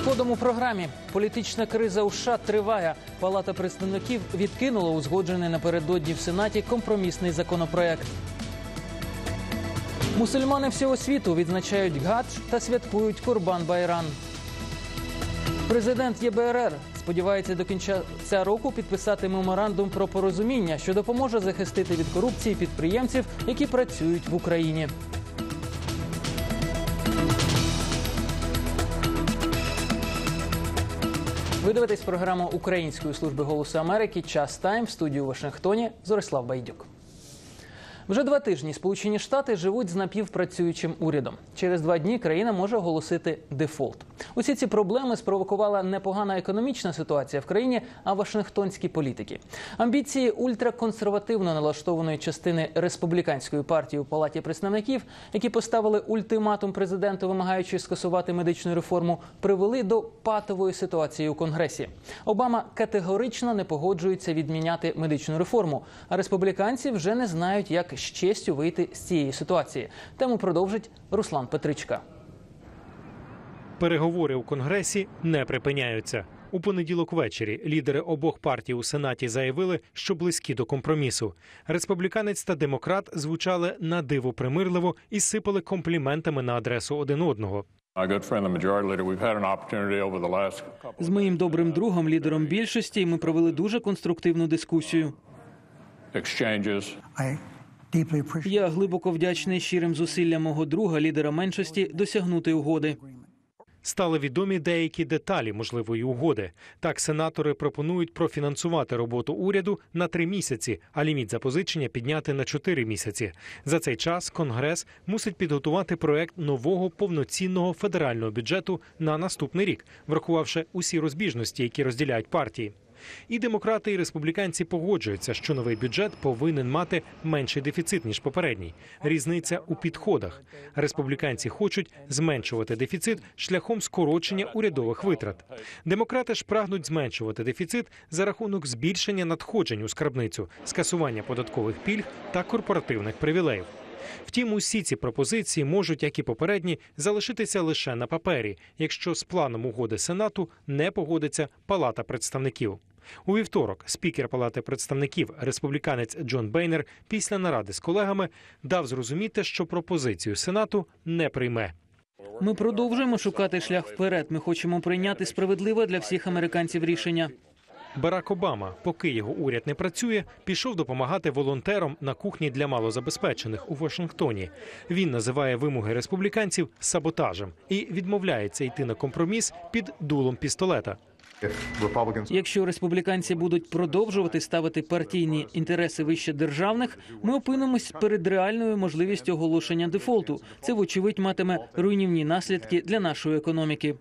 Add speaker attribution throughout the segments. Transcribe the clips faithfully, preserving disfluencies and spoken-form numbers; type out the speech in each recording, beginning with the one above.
Speaker 1: Згодом у програмі політична криза у США триває. Палата представників відкинула узгоджений напередодні в Сенаті компромісний законопроект. Мусульмани всього світу відзначають Гадж та святкують Курбан-Байрам. Президент Є Бе Ер Ер сподівається до кінця року підписати меморандум про порозуміння, що допоможе захистити від корупції підприємців, які працюють в Україні. Ви дивитесь програму Української служби «Голосу Америки» «Час Тайм», в студії у Вашингтоні Зорислав Байдюк. Вже два тижні Сполучені Штати живуть з напівпрацюючим урядом. Через два дні країна може оголосити дефолт. Усі ці проблеми спровокувала не погана економічна ситуація в країні, а вашингтонські політики. Амбіції ультраконсервативно налаштованої частини республіканської партії у Палаті представників, які поставили ультиматум президенту, вимагаючи скасувати медичну реформу, привели до патової ситуації у Конгресі. Обама категорично не погоджується відміняти медичну реформу, а республіканці вже не знають, як з честю вийти з цієї ситуації. Тему продовжить Руслан Петричка.
Speaker 2: Переговори у Конгресі не припиняються. У понеділок ввечері лідери обох партій у Сенаті заявили, що близькі до компромісу. Республіканець та демократ звучали на диво примирливо і сипали компліментами на адресу один одного.
Speaker 1: З моїм добрим другом, лідером більшості, ми провели дуже конструктивну дискусію. Я глибоко вдячний щирим зусиллям мого друга, лідера меншості, досягнути угоди.
Speaker 2: Стали відомі деякі деталі можливої угоди. Так, сенатори пропонують профінансувати роботу уряду на три місяці, а ліміт запозичення підняти на чотири місяці. За цей час Конгрес мусить підготувати проект нового повноцінного федерального бюджету на наступний рік, врахувавши усі розбіжності, які розділяють партії. І демократи, і республіканці погоджуються, що новий бюджет повинен мати менший дефіцит, ніж попередній. Різниця у підходах. Республіканці хочуть зменшувати дефіцит шляхом скорочення урядових витрат. Демократи ж прагнуть зменшувати дефіцит за рахунок збільшення надходжень у скарбницю, скасування податкових пільг та корпоративних привілеїв. Втім, усі ці пропозиції можуть, як і попередні, залишитися лише на папері, якщо з планом угоди Сенату не погодиться Палата представників. У вівторок спікер Палати представників, республіканець Джон Бейнер, після наради з колегами дав зрозуміти, що пропозицію Сенату не прийме.
Speaker 1: Ми продовжуємо шукати шлях вперед. Ми хочемо прийняти справедливе для всіх американців рішення.
Speaker 2: Барак Обама, поки його уряд не працює, пішов допомагати волонтерам на кухні для малозабезпечених у Вашингтоні. Він називає вимоги республіканців саботажем і відмовляється йти на компроміс під дулом пістолета.
Speaker 1: Якщо республіканці будуть продовжувати ставити партійні інтереси вище державних, ми опинимось перед реальною можливістю оголошення дефолту. Це, вочевидь, матиме руйнівні наслідки для нашої економіки.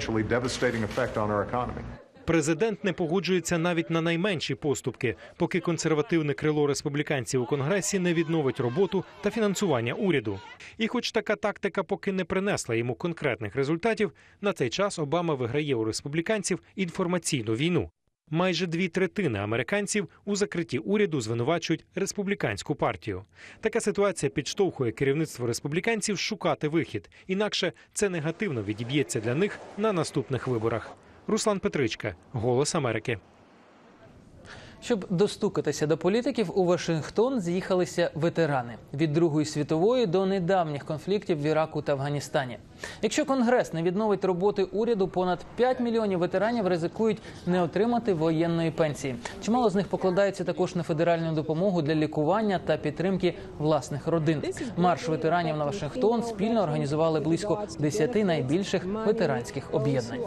Speaker 2: Президент не погоджується навіть на найменші поступки, поки консервативне крило республіканців у Конгресі не відновить роботу та фінансування уряду. І хоч така тактика поки не принесла йому конкретних результатів, на цей час Обама виграє у республіканців інформаційну війну. Майже дві третини американців у закритті уряду звинувачують республіканську партію. Така ситуація підштовхує керівництво республіканців шукати вихід. Інакше це негативно відіб'ється для них на наступних виборах. Руслан Петричка, «Голос Америки».
Speaker 1: Щоб достукатися до політиків, у Вашингтон з'їхалися ветерани. Від Другої світової до недавніх конфліктів в Іраку та Афганістані. Якщо Конгрес не відновить роботи уряду, понад п'ять мільйонів ветеранів ризикують не отримати воєнної пенсії. Чимало з них покладаються також на федеральну допомогу для лікування та підтримки власних родин. Марш ветеранів на Вашингтон спільно організували близько десяти найбільших ветеранських об'єднань.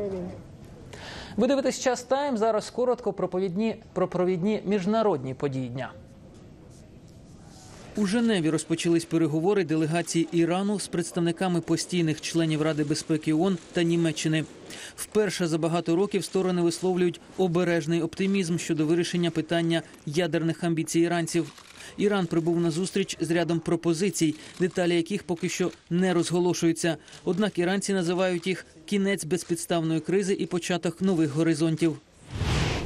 Speaker 1: Ви дивитесь «Час Тайм». Зараз коротко про провідні, про провідні міжнародні події дня. У Женеві розпочались переговори делегації Ірану з представниками постійних членів Ради безпеки ООН та Німеччини. Вперше за багато років сторони висловлюють обережний оптимізм щодо вирішення питання ядерних амбіцій іранців. Іран прибув на зустріч з рядом пропозицій, деталі яких поки що не розголошуються. Однак іранці називають їх кінець безпідставної кризи і початок нових горизонтів.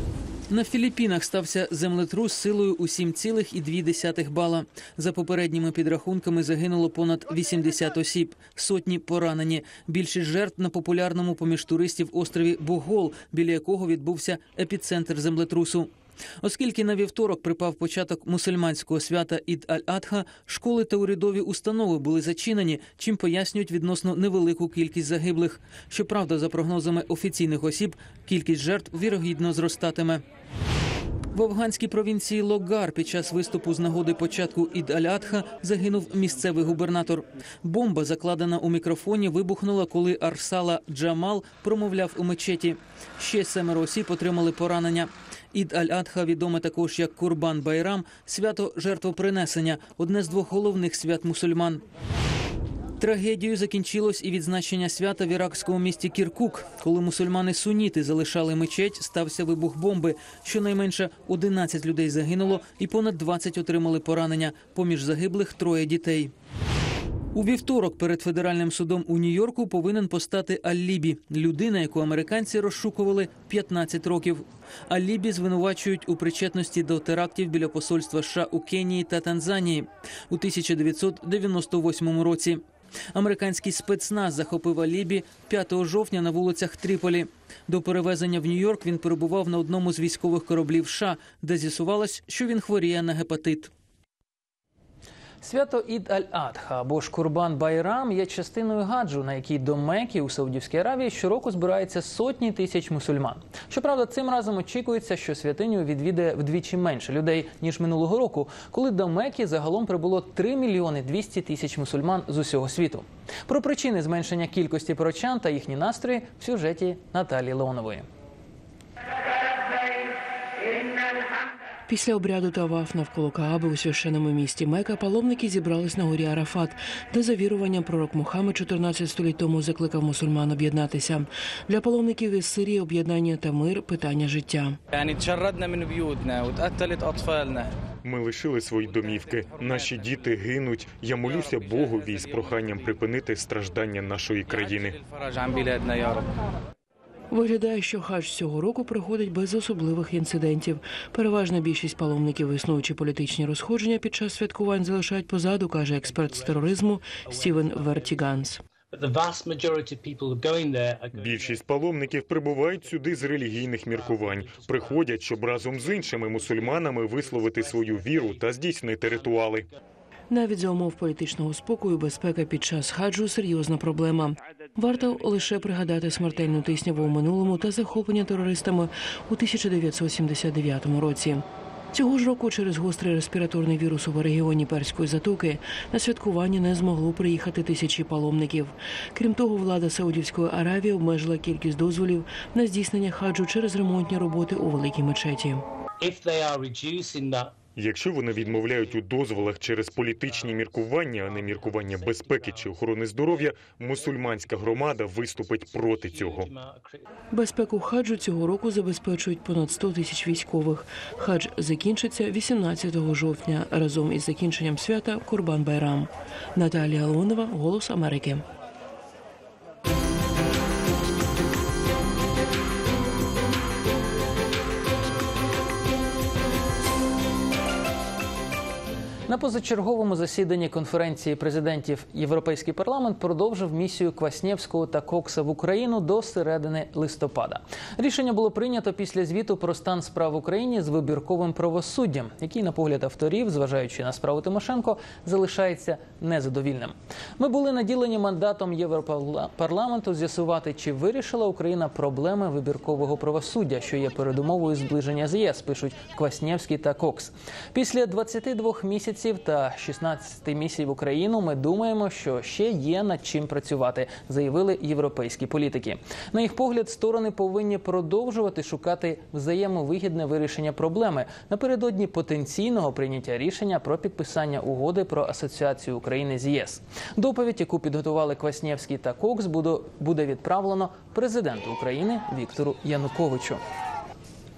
Speaker 1: На Філіппінах стався землетрус силою у сім цілих дві десятих бала. За попередніми підрахунками загинуло понад вісімдесят осіб, сотні поранені. Більшість жертв на популярному поміж туристів острові Богол, біля якого відбувся епіцентр землетрусу. Оскільки на вівторок припав початок мусульманського свята Ід-аль-Адха, школи та урядові установи були зачинені, чим пояснюють відносно невелику кількість загиблих. Щоправда, за прогнозами офіційних осіб, кількість жертв вірогідно зростатиме. В афганській провінції Логар під час виступу з нагоди початку Ід-аль-Адха загинув місцевий губернатор. Бомба, закладена у мікрофоні, вибухнула, коли Арсала Джамал промовляв у мечеті. Ще семеро осіб отримали поранення. Ід-аль-Адха відоме також як Курбан-Байрам – свято жертвопринесення, одне з двох головних свят мусульман. Трагедією закінчилось і відзначення свята в іракському місті Кіркук. Коли мусульмани-суніти залишали мечеть, стався вибух бомби. Щонайменше одинадцять людей загинуло і понад двадцять отримали поранення. Поміж загиблих – троє дітей. У вівторок перед федеральним судом у Нью-Йорку повинен постати Аль-Лібі – людина, яку американці розшукували п'ятнадцять років. Аль-Лібі звинувачують у причетності до терактів біля посольства США у Кенії та Танзанії у тисяча дев'ятсот дев'яносто восьмому році. Американський спецназ захопив Аль-Лібі п'ятого жовтня на вулицях Тріполі. До перевезення в Нью-Йорк він перебував на одному з військових кораблів США, де з'ясувалось, що він хворіє на гепатит. Свято Ід-аль-Адха або ж Курбан-Байрам є частиною гаджу, на якій до Мекки у Саудівській Аравії щороку збираються сотні тисяч мусульман. Щоправда, цим разом очікується, що святиню відвідає вдвічі менше людей, ніж минулого року, коли до Мекки загалом прибуло три мільйони двісті тисяч мусульман з усього світу. Про причини зменшення кількості прочан та їхні настрої в сюжеті Наталії Леонової.
Speaker 3: Після обряду таваф навколо Кааби у священному місті Мека паломники зібрались на горі Арафат, де за віруванням пророк Мухаммед чотирнадцять століть тому закликав мусульман об'єднатися. Для паломників із Сирії об'єднання та мир – питання життя.
Speaker 4: Ми лишили свої домівки. Наші діти гинуть. Я молюся Богові з проханням припинити страждання нашої країни.
Speaker 3: Виглядає, що хадж цього року проходить без особливих інцидентів. Переважна більшість паломників, існуючі політичні розходження під час святкувань залишають позаду, каже експерт з тероризму Стівен Вертіганс.
Speaker 4: Більшість паломників прибувають сюди з релігійних міркувань. Приходять, щоб разом з іншими мусульманами висловити свою віру та здійснити ритуали.
Speaker 3: Навіть за умов політичного спокою безпека під час хаджу – серйозна проблема. Варто лише пригадати смертельну тисняву у минулому та захоплення терористами у тисяча дев'ятсот сімдесят дев'ятому році. Цього ж року через гострий респіраторний вірус у регіоні Перської затоки на святкування не змогло приїхати тисячі паломників. Крім того, влада Саудівської Аравії обмежила кількість дозволів на здійснення хаджу через ремонтні роботи у великій мечеті.
Speaker 4: Якщо вони відмовляють у дозволах через політичні міркування, а не міркування безпеки чи охорони здоров'я, мусульманська громада виступить проти цього.
Speaker 3: Безпеку хаджу цього року забезпечують понад сто тисяч військових. Хадж закінчиться вісімнадцятого жовтня разом із закінченням свята Курбан-Байрам. Наталія Леонова, «Голос Америки».
Speaker 1: На позачерговому засіданні конференції президентів Європейський парламент продовжив місію Кваснєвського та Кокса в Україну до середини листопада. Рішення було прийнято після звіту про стан справ в Україні з вибірковим правосуддям, який, на погляд авторів, зважаючи на справу Тимошенко, залишається незадовільним. Ми були наділені мандатом Європарламенту з'ясувати, чи вирішила Україна проблеми вибіркового правосуддя, що є передумовою зближення з ЄС, пишуть Кваснєвський та Кокс. Після двадцяти двох місяців та шістнадцяти місій в Україну ми думаємо, що ще є над чим працювати, заявили європейські політики. На їх погляд, сторони повинні продовжувати шукати взаємовигідне вирішення проблеми напередодні потенційного прийняття рішення про підписання угоди про асоціацію України з ЄС. Доповідь, яку підготували Кваснєвський та Кокс, буде відправлено президенту України Віктору Януковичу.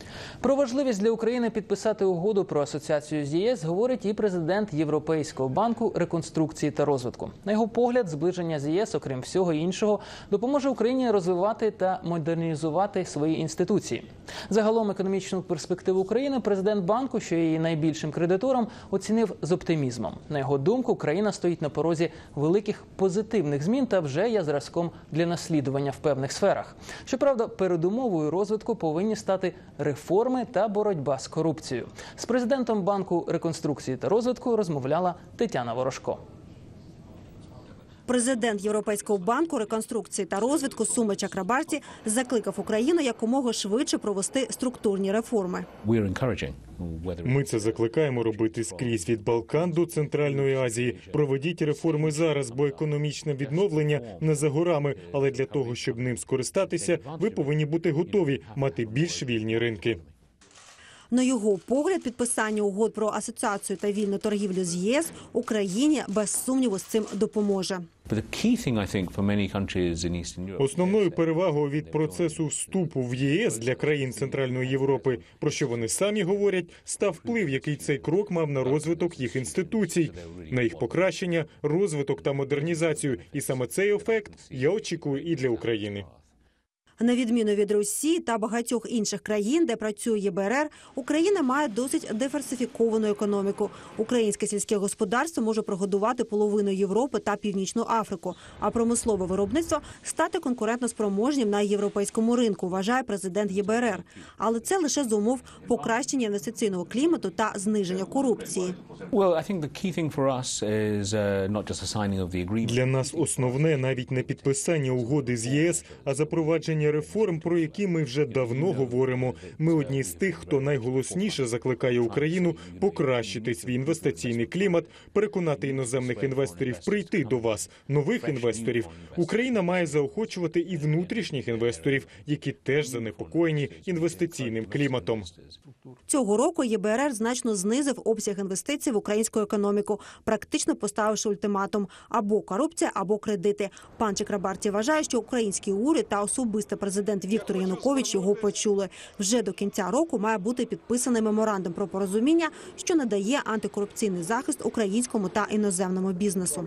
Speaker 1: Про важливість для України підписати угоду про асоціацію з ЄС говорить і президент Європейського банку реконструкції та розвитку. На його погляд, зближення з ЄС, окрім всього іншого, допоможе Україні розвивати та модернізувати свої інституції. Загалом економічну перспективу України президент банку, що є її найбільшим кредитором, оцінив з оптимізмом. На його думку, країна стоїть на порозі великих позитивних змін та вже є зразком для наслідування в певних сферах. Щоправда, передумовою розвитку повинні стати реформи та боротьба з корупцією. З президентом банку реконструкції та розвитку розмовляла Тетяна Ворожко.
Speaker 5: Президент Європейського банку реконструкції та розвитку Сума Чакрабарті закликав Україну якомога швидше провести структурні реформи.
Speaker 4: Ми це закликаємо робити скрізь від Балкан до Центральної Азії. Проведіть реформи зараз, бо економічне відновлення не за горами. Але для того, щоб ним скористатися, ви повинні бути готові мати більш вільні ринки.
Speaker 5: На його погляд, підписання угод про асоціацію та вільну торгівлю з ЄС Україні без сумніву з цим допоможе.
Speaker 4: Основною перевагою від процесу вступу в ЄС для країн Центральної Європи, про що вони самі говорять, став вплив, який цей крок мав на розвиток їх інституцій, на їх покращення, розвиток та модернізацію. І саме цей ефект я очікую і для України.
Speaker 5: На відміну від Росії та багатьох інших країн, де працює ЄБРР, Україна має досить диверсифіковану економіку. Українське сільське господарство може прогодувати половину Європи та Північну Африку, а промислове виробництво стати конкурентоспроможним на європейському ринку, вважає президент ЄБРР. Але це лише з умов покращення інвестиційного клімату та зниження корупції.
Speaker 4: Для нас основне навіть не підписання угоди з ЄС, а запровадження реформ, про які ми вже давно говоримо. Ми одні з тих, хто найголосніше закликає Україну покращити свій інвестиційний клімат, переконати іноземних інвесторів прийти до вас, нових інвесторів. Україна має заохочувати і внутрішніх інвесторів, які теж занепокоєні інвестиційним кліматом.
Speaker 5: Цього року ЄБРР значно знизив обсяг інвестицій в українську економіку, практично поставивши ультиматум – або корупція, або кредити. Пан Чакрабарті вважає, що український уряд та особисто президент Віктор Янукович його почули. Вже до кінця року має бути підписаний меморандум про порозуміння, що надає антикорупційний захист українському та іноземному бізнесу.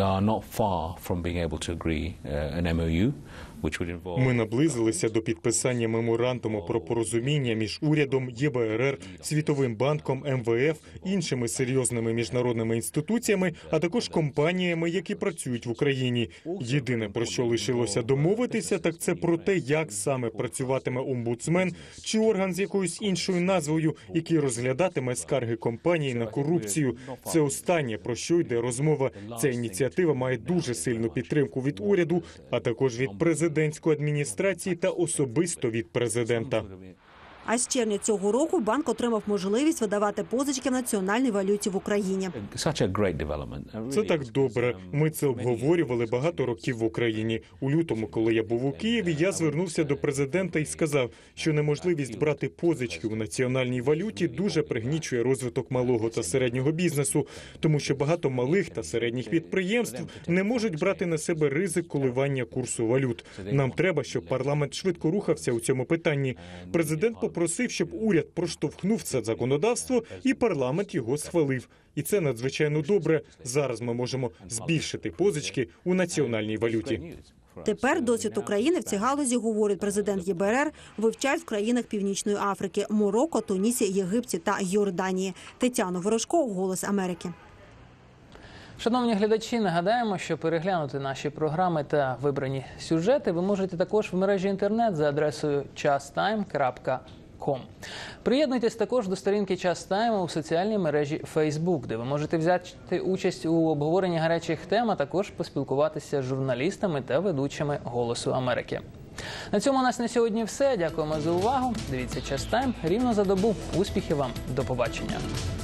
Speaker 4: Ми наблизилися до підписання меморандуму про порозуміння між урядом, ЄБРР, Світовим банком, ем ве еф, іншими серйозними міжнародними інституціями, а також компаніями, які працюють в Україні. Єдине, про що лишилося домовитися, так це про те, як саме працюватиме омбудсмен чи орган з якоюсь іншою назвою, який розглядатиме скарги компаній на корупцію. Це останнє, про що йде розмова. Ця ініціатива має дуже сильну підтримку від уряду, а також від президентської адміністрації та особисто від президента.
Speaker 5: А з червня цього року банк отримав можливість видавати позички в національній валюті в Україні.
Speaker 4: Це так добре. Ми це обговорювали багато років в Україні. У лютому, коли я був у Києві, я звернувся до президента і сказав, що неможливість брати позички у національній валюті дуже пригнічує розвиток малого та середнього бізнесу, тому що багато малих та середніх підприємств не можуть брати на себе ризик коливання курсу валют. Нам треба, щоб парламент швидко рухався у цьому питанні. Президент попросив, щоб уряд проштовхнув це законодавство і парламент його схвалив. І це надзвичайно добре. Зараз ми можемо збільшити позички у національній валюті.
Speaker 5: Тепер досвід України в цій галузі, говорить президент ЄБРР, вивчають в країнах Північної Африки – Марокко, Тунісі, Єгипті та Йорданії. Тетяна Ворожко, «Голос Америки».
Speaker 1: Шановні глядачі, нагадаємо, що переглянути наші програми та вибрані сюжети ви можете також в мережі інтернет за адресою час тайм крапка ком. Приєднуйтесь також до сторінки «Час Тайм» у соціальній мережі Facebook, де ви можете взяти участь у обговоренні гарячих тем, а також поспілкуватися з журналістами та ведучими «Голосу Америки». На цьому у нас на сьогодні все. Дякуємо за увагу. Дивіться «Час Тайм» рівно за добу. Успіхів вам. До побачення.